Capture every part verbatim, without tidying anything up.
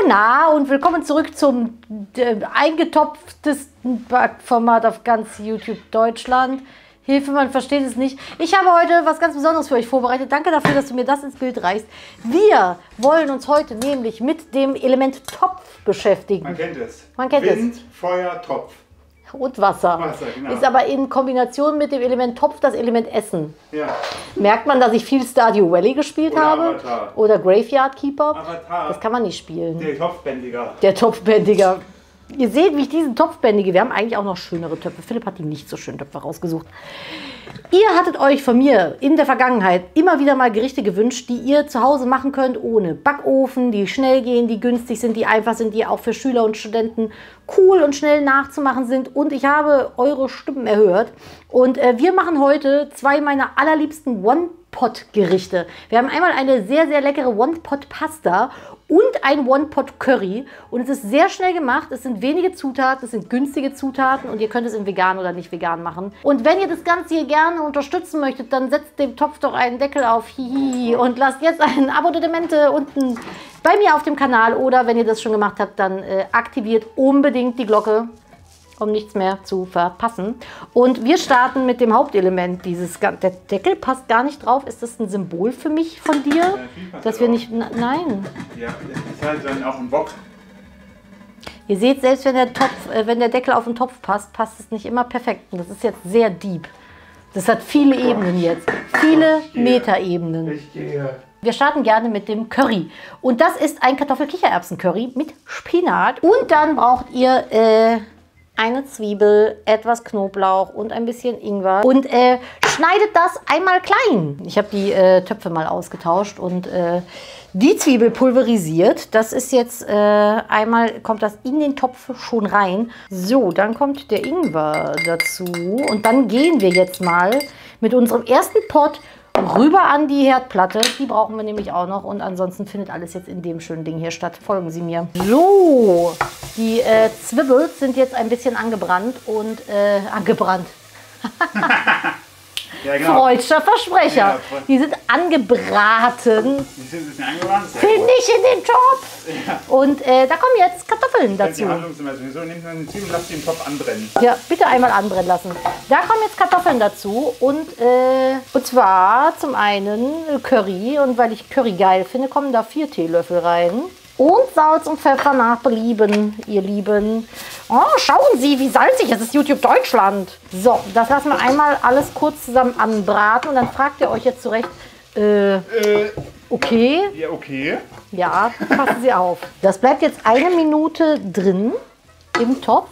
na und willkommen zurück zum äh, eingetopftesten Backformat auf ganz YouTube Deutschland. Hilfe, man versteht es nicht. Ich habe heute was ganz Besonderes für euch vorbereitet. Danke dafür, dass du mir das ins Bild reichst. Wir wollen uns heute nämlich mit dem Element Topf beschäftigen. Man kennt es. Man kennt Wind, es. Feuer, Topf. Und Wasser. Wasser, genau. Ist aber in Kombination mit dem Element Topf das Element Essen. Ja. Merkt man, dass ich viel Stardew Valley gespielt Oder habe? Avatar. Oder Graveyard Keeper? Avatar. Das kann man nicht spielen. Der Topfbändiger. Der Topfbändiger. Ihr seht, wie ich diesen Topf bändige. Wir haben eigentlich auch noch schönere Töpfe. Philipp hat die nicht so schönen Töpfe rausgesucht. Ihr hattet euch von mir in der Vergangenheit immer wieder mal Gerichte gewünscht, die ihr zu Hause machen könnt, ohne Backofen, die schnell gehen, die günstig sind, die einfach sind, die auch für Schüler und Studenten cool und schnell nachzumachen sind. Und ich habe eure Stimmen erhört. Und äh, wir machen heute zwei meiner allerliebsten One-Pot-Gerichte. Wir haben einmal eine sehr, sehr leckere One-Pot-Pasta und ein One-Pot-Curry. Und es ist sehr schnell gemacht. Es sind wenige Zutaten, es sind günstige Zutaten und ihr könnt es in vegan oder nicht vegan machen. Und wenn ihr das Ganze hier gerne unterstützen möchtet, dann setzt dem Topf doch einen Deckel auf Hihi und lasst jetzt ein Abonnement unten bei mir auf dem Kanal. Oder wenn ihr das schon gemacht habt, dann äh, aktiviert unbedingt die Glocke, um nichts mehr zu verpassen. Und wir starten mit dem Hauptelement dieses. Der Deckel passt gar nicht drauf. Ist das ein Symbol für mich von dir? Ja, dass wir nicht. Na, nein. Ja, das ist halt dann auch ein Bock. Ihr seht, selbst wenn der, Topf, äh, wenn der Deckel auf den Topf passt, passt es nicht immer perfekt. Und das ist jetzt sehr deep. Das hat viele Ebenen jetzt. Viele Metaebenen. Ich gehe. Wir starten gerne mit dem Curry. Und das ist ein Kartoffel-Kichererbsen-Curry mit Spinat. Und dann braucht ihr äh, eine Zwiebel, etwas Knoblauch und ein bisschen Ingwer. Und äh, schneidet das einmal klein. Ich habe die äh, Töpfe mal ausgetauscht und äh, die Zwiebel pulverisiert. Das ist jetzt äh, einmal, kommt das in den Topf schon rein. So, dann kommt der Ingwer dazu. Und dann gehen wir jetzt mal mit unserem ersten Pot rüber an die Herdplatte. Die brauchen wir nämlich auch noch. Und ansonsten findet alles jetzt in dem schönen Ding hier statt. Folgen Sie mir. So, die äh, Zwiebeln sind jetzt ein bisschen angebrannt und äh, angebrannt. Ja, genau. Freudscher Versprecher. Ja, die sind angebraten. Die sind ein bisschen angebrannt. Finde ich in den Topf. Ja. Und äh, da kommen jetzt Kartoffeln Das ist die dazu. Handlungsweise. So, nehmt man den Zwiebeln, lasst den Topf anbrennen. Ja, bitte einmal anbrennen lassen. Da kommen jetzt Kartoffeln dazu und, äh, und zwar zum einen Curry und weil ich Curry geil finde, kommen da vier Teelöffel rein. Und Salz und Pfeffer nach Belieben, ihr Lieben. Oh, schauen Sie, wie salzig es ist, YouTube Deutschland. So, das lassen wir einmal alles kurz zusammen anbraten und dann fragt ihr euch jetzt zurecht, äh, Äh, okay. ja, okay. Ja, passen Sie auf. Das bleibt jetzt eine Minute drin im Topf.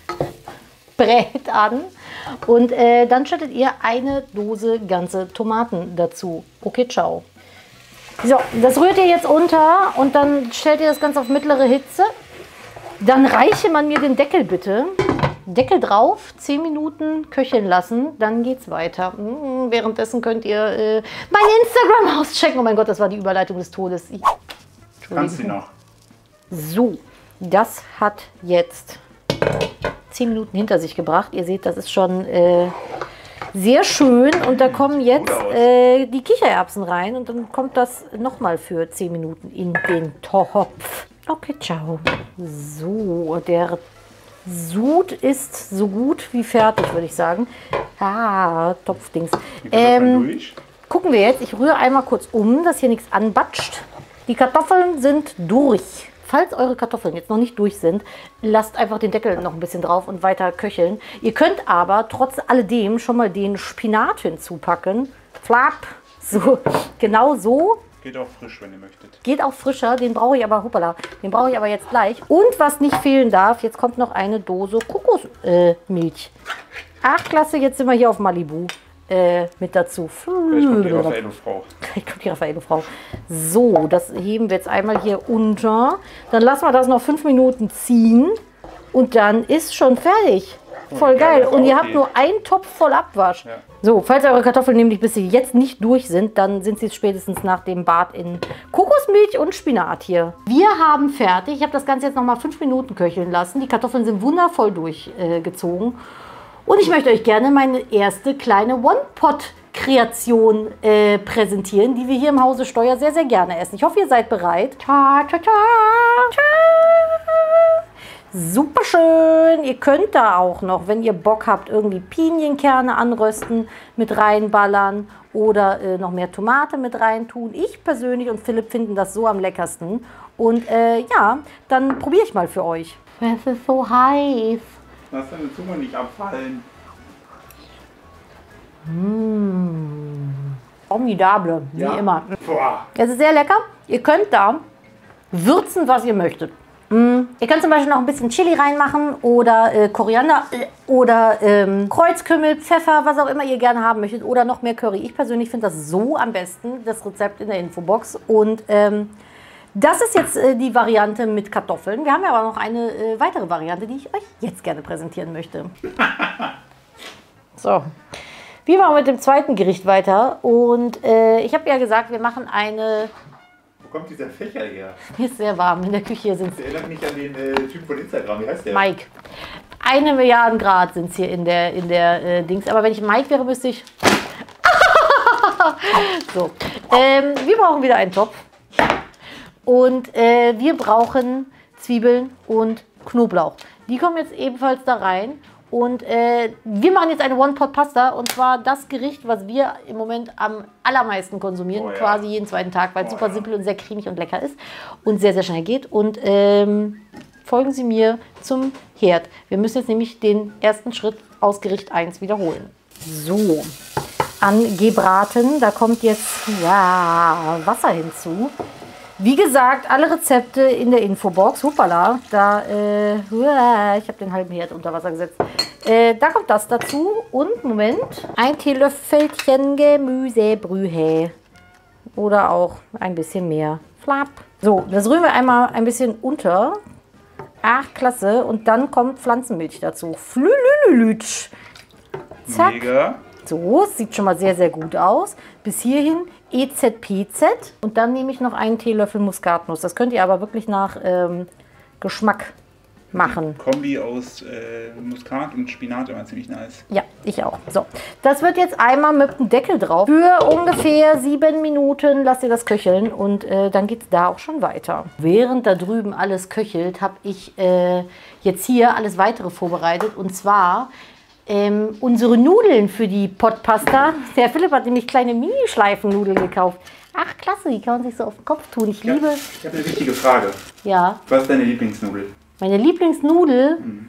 Brät an. Und äh, dann schüttet ihr eine Dose ganze Tomaten dazu. Okay, ciao. So, das rührt ihr jetzt unter und dann stellt ihr das Ganze auf mittlere Hitze. Dann reiche man mir den Deckel bitte. Deckel drauf, zehn Minuten köcheln lassen, dann geht's weiter. Hm, währenddessen könnt ihr äh, mein Instagram auschecken. Oh mein Gott, das war die Überleitung des Todes. Ich, Kannst du noch. So, das hat jetzt zehn Minuten hinter sich gebracht. Ihr seht, das ist schon äh, sehr schön. Und da kommen jetzt äh, die Kichererbsen rein. Und dann kommt das nochmal für zehn Minuten in den Topf. Okay, ciao. So, der Sud ist so gut wie fertig, würde ich sagen. Ah, Topfdings. Ähm, gucken wir jetzt. Ich rühre einmal kurz um, dass hier nichts anbatscht. Die Kartoffeln sind durch. Falls eure Kartoffeln jetzt noch nicht durch sind, lasst einfach den Deckel noch ein bisschen drauf und weiter köcheln. Ihr könnt aber trotz alledem schon mal den Spinat hinzupacken. Flap. So, genau so. Geht auch frisch, wenn ihr möchtet. Geht auch frischer, den brauche ich aber, hoppala, den brauche ich aber jetzt gleich. Und was nicht fehlen darf, jetzt kommt noch eine Dose Kokosmilch. Ach, klasse, jetzt sind wir hier auf Malibu äh, mit dazu. Vielleicht kommt die Raffaello-Frau. Vielleicht kommt die Raffaello-Frau. So, das heben wir jetzt einmal hier unter. Dann lassen wir das noch fünf Minuten ziehen und dann ist schon fertig. Voll geil. Und ihr habt nur einen Topf voll Abwasch. Ja. So, falls eure Kartoffeln nämlich bis sie jetzt nicht durch sind, dann sind sie spätestens nach dem Bad in Kokosmilch und Spinat hier. Wir haben fertig. Ich habe das Ganze jetzt noch mal fünf Minuten köcheln lassen. Die Kartoffeln sind wundervoll durchgezogen. Äh, und ich möchte euch gerne meine erste kleine One-Pot Kreation äh, präsentieren, die wir hier im Hause Steuer sehr, sehr gerne essen. Ich hoffe, ihr seid bereit. Ta, ta, ta, ta. Super schön. Ihr könnt da auch noch, wenn ihr Bock habt, irgendwie Pinienkerne anrösten, mit reinballern oder äh, noch mehr Tomate mit reintun. Ich persönlich und Philipp finden das so am leckersten. Und äh, ja, dann probiere ich mal für euch. Es ist so heiß. Lass deine Zunge nicht abfallen. Mmh. Formidable, wie Ja. immer. Boah. Es ist sehr lecker. Ihr könnt da würzen, was ihr möchtet. Mm. Ihr könnt zum Beispiel noch ein bisschen Chili reinmachen oder äh, Koriander äh, oder ähm, Kreuzkümmel, Pfeffer, was auch immer ihr gerne haben möchtet oder noch mehr Curry. Ich persönlich finde das so am besten, das Rezept in der Infobox. Und ähm, das ist jetzt äh, die Variante mit Kartoffeln. Wir haben ja aber noch eine äh, weitere Variante, die ich euch jetzt gerne präsentieren möchte. So. Wir machen mit dem zweiten Gericht weiter und äh, ich habe ja gesagt, wir machen eine... Wo kommt dieser Fächer her? Mir ist sehr warm, in der Küche sind Das erinnert mich an den äh, Typen von Instagram, wie heißt der? Mike. Eine Milliarde Grad sind es hier in der, in der äh, Dings, aber wenn ich Mike wäre, müsste ich... so, ähm, wir brauchen wieder einen Topf und äh, wir brauchen Zwiebeln und Knoblauch. Die kommen jetzt ebenfalls da rein. Und äh, wir machen jetzt eine One-Pot-Pasta und zwar das Gericht, was wir im Moment am allermeisten konsumieren, Oh ja. quasi jeden zweiten Tag, weil es Oh super ja. simpel und sehr cremig und lecker ist und sehr, sehr schnell geht. Und ähm, folgen Sie mir zum Herd. Wir müssen jetzt nämlich den ersten Schritt aus Gericht eins wiederholen. So, angebraten, da kommt jetzt ja, Wasser hinzu. Wie gesagt, alle Rezepte in der Infobox. Hoppala, da, äh, ich habe den halben Herd unter Wasser gesetzt. Äh, da kommt das dazu. Und, Moment, ein Teelöffelchen Gemüsebrühe. Oder auch ein bisschen mehr. Flap. So, das rühren wir einmal ein bisschen unter. Ach, klasse. Und dann kommt Pflanzenmilch dazu. Flülülülütsch. Zack. Mega. So, es sieht schon mal sehr, sehr gut aus. Bis hierhin E Z P Z. Und dann nehme ich noch einen Teelöffel Muskatnuss. Das könnt ihr aber wirklich nach ähm, Geschmack machen. Kombi aus äh, Muskat und Spinat immer ziemlich nice. Ja, ich auch. So, das wird jetzt einmal mit dem Deckel drauf. Für ungefähr sieben Minuten lasst ihr das köcheln und äh, dann geht es da auch schon weiter. Während da drüben alles köchelt, habe ich äh, jetzt hier alles weitere vorbereitet. Und zwar... Ähm, unsere Nudeln für die Potpasta. Der Philipp hat nämlich kleine Mini-Schleifennudeln gekauft. Ach, klasse, die kann man sich so auf den Kopf tun. Ich liebe... Ich habe eine wichtige Frage. Ja, Was ist deine Lieblingsnudel? meine Lieblingsnudel... Hm.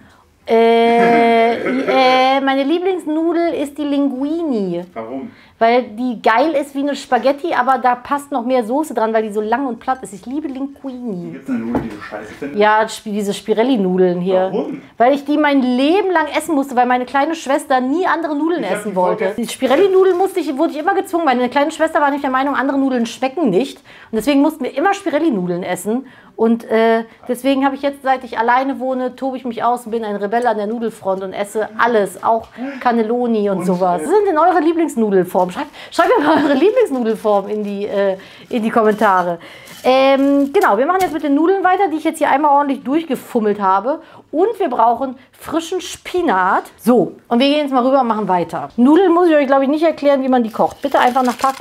Äh, äh, meine Lieblingsnudel ist die Linguini. Warum? Weil die geil ist wie eine Spaghetti, aber da passt noch mehr Soße dran, weil die so lang und platt ist. Ich liebe Linguini. Gibt es eine Nudel, die du scheiße findest? Ja, sp- diese Spirelli-Nudeln hier. Warum? Weil ich die mein Leben lang essen musste, weil meine kleine Schwester nie andere Nudeln Ich hab essen die wollte. vorgestern- Die Spirelli-Nudeln musste ich, wurde ich immer gezwungen. Meine kleine Schwester war nicht der Meinung, andere Nudeln schmecken nicht. Und deswegen mussten wir immer Spirelli-Nudeln essen. Und äh, deswegen habe ich jetzt, seit ich alleine wohne, tobe ich mich aus und bin ein Rebell an der Nudelfront und esse alles, auch Cannelloni und, Und, sowas. äh, Was sind denn eure Lieblingsnudelformen? Schreibt, schreibt mir mal eure Lieblingsnudelform in die, äh, in die Kommentare. Ähm, genau, wir machen jetzt mit den Nudeln weiter, die ich jetzt hier einmal ordentlich durchgefummelt habe. Und wir brauchen frischen Spinat. So, und wir gehen jetzt mal rüber und machen weiter. Nudeln muss ich euch, glaube ich, nicht erklären, wie man die kocht. Bitte einfach nach, Pack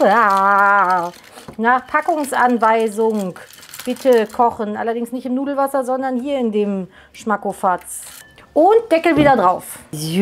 ah, nach Packungsanweisung. Bitte kochen. Allerdings nicht im Nudelwasser, sondern hier in dem Schmackofatz. Und Deckel wieder drauf.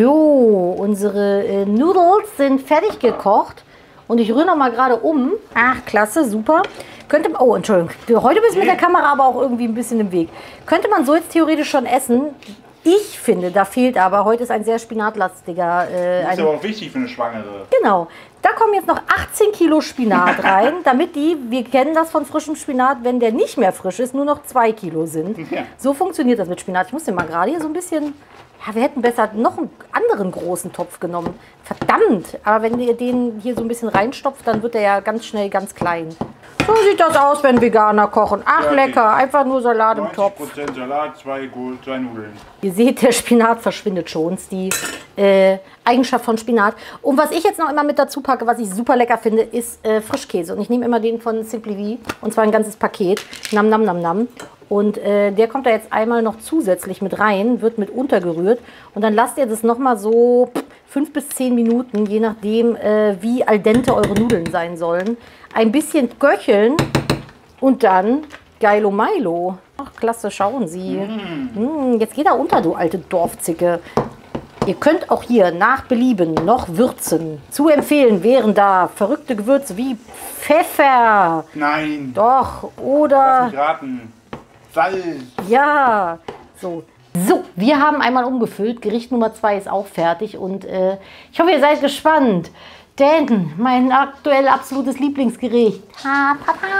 So, unsere äh, Noodles sind fertig gekocht. Und ich rühre noch mal gerade um. Ach, klasse, super. Könnte, oh, Entschuldigung. Heute bist du mit der Kamera aber auch irgendwie ein bisschen im Weg. Könnte man so jetzt theoretisch schon essen. Ich finde, da fehlt aber, heute ist ein sehr spinatlastiger... Äh, Das ist ein, aber auch wichtig für eine Schwangere. Genau. Da kommen jetzt noch achtzehn Kilo Spinat rein, damit die, wir kennen das von frischem Spinat, wenn der nicht mehr frisch ist, nur noch zwei Kilo sind. Ja. So funktioniert das mit Spinat. Ich muss den mal gerade hier so ein bisschen... Ja, wir hätten besser noch einen anderen großen Topf genommen. Verdammt! Aber wenn ihr den hier so ein bisschen reinstopft, dann wird der ja ganz schnell ganz klein. So sieht das aus, wenn Veganer kochen. Ach, Fertig. lecker. Einfach nur Salat im neunzig Topf. Prozent Salat, zwei, Gu- zwei Nudeln. Ihr seht, der Spinat verschwindet schon. Das ist die äh, Eigenschaft von Spinat. Und was ich jetzt noch immer mit dazu packe, was ich super lecker finde, ist äh, Frischkäse. Und ich nehme immer den von Simply V. Und zwar ein ganzes Paket. Nam, nam, nam, nam. Und äh, der kommt da jetzt einmal noch zusätzlich mit rein, wird mit untergerührt. Und dann lasst ihr das nochmal so fünf bis zehn Minuten, je nachdem, äh, wie al dente eure Nudeln sein sollen. Ein bisschen köcheln und dann Geilo Milo. Ach, klasse, schauen Sie. Mm. Mm, jetzt geht er unter, du alte Dorfzicke. Ihr könnt auch hier nach Belieben noch würzen. Zu empfehlen wären da verrückte Gewürze wie Pfeffer. Nein. Doch, oder... Lass mich raten. Salz. Ja, so. So, wir haben einmal umgefüllt. Gericht Nummer zwei ist auch fertig. Und äh, ich hoffe, ihr seid gespannt. Denn mein aktuell absolutes Lieblingsgericht. Ta, ta, ta.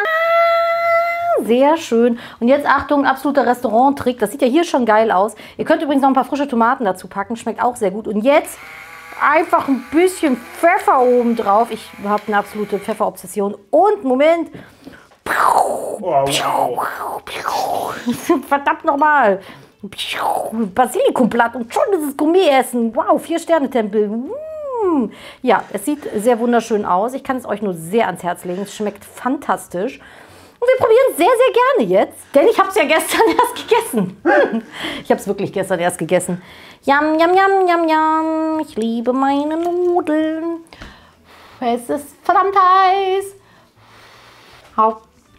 Sehr schön. Und jetzt Achtung, absoluter Restaurant-Trick. Das sieht ja hier schon geil aus. Ihr könnt übrigens noch ein paar frische Tomaten dazu packen. Schmeckt auch sehr gut. Und jetzt einfach ein bisschen Pfeffer oben drauf. Ich habe eine absolute Pfefferobsession. Und, Moment. Oh, wow. Verdammt nochmal. Basilikumblatt und schon ist es Gourmet-Essen. Wow, Vier-Sterne-Tempel. Mm. Ja, es sieht sehr wunderschön aus. Ich kann es euch nur sehr ans Herz legen. Es schmeckt fantastisch. Und wir probieren es sehr, sehr gerne jetzt, denn ich habe es ja gestern erst gegessen. Ich habe es wirklich gestern erst gegessen. Yam, yam, yam, yam, yam. Ich liebe meine Nudeln. Es ist verdammt heiß. Hau.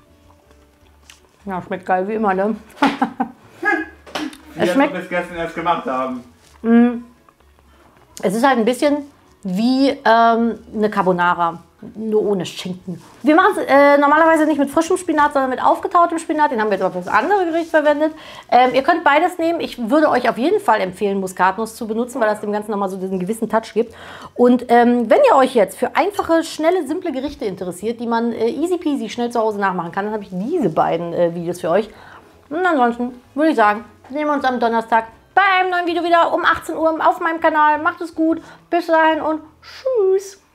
Ja, schmeckt geil wie immer, ne? Wie es schmeckt, wir es gestern erst gemacht haben. Es ist halt ein bisschen wie ähm, eine Carbonara, nur ohne Schinken. Wir machen es äh, normalerweise nicht mit frischem Spinat, sondern mit aufgetautem Spinat. Den haben wir jetzt aber für das andere Gericht verwendet. Ähm, ihr könnt beides nehmen. Ich würde euch auf jeden Fall empfehlen, Muskatnuss zu benutzen, weil das dem Ganzen nochmal so diesen gewissen Touch gibt. Und ähm, wenn ihr euch jetzt für einfache, schnelle, simple Gerichte interessiert, die man äh, easy peasy schnell zu Hause nachmachen kann, dann habe ich diese beiden äh, Videos für euch. Und ansonsten würde ich sagen, sehen wir uns am Donnerstag bei einem neuen Video wieder um achtzehn Uhr auf meinem Kanal. Macht es gut. Bis dahin und tschüss.